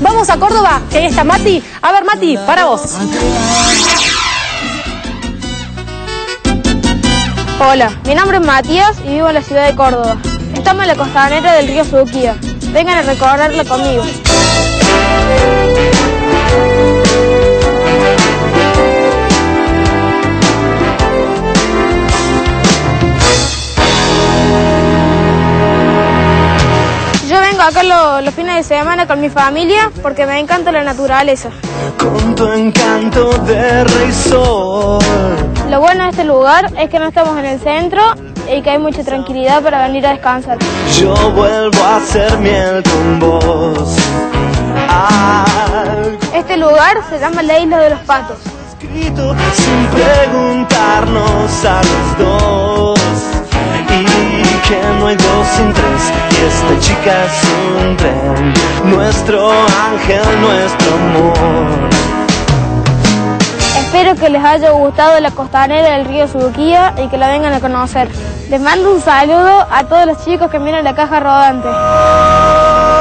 Vamos a Córdoba, que ahí está Mati. A ver, Mati, para vos. Hola, mi nombre es Matías y vivo en la ciudad de Córdoba. Estamos en la costanera del río Suquía. Vengan a recorrerla conmigo. Yo vengo acá los fines de semana con mi familia porque me encanta la naturaleza. Con tu encanto de rey sol. Lo bueno de este lugar es que no estamos en el centro y que hay mucha tranquilidad para venir a descansar. Yo vuelvo a hacer miel con vos. Este lugar se llama la Isla de los Patos. Escrito sin preguntarnos a los dos. Y que no hay dos sin tres. Y esta chica es un tren. Nuestro ángel, nuestro amor. Espero que les haya gustado la costanera del río Suquía y que la vengan a conocer. Les mando un saludo a todos los chicos que miran la caja rodante.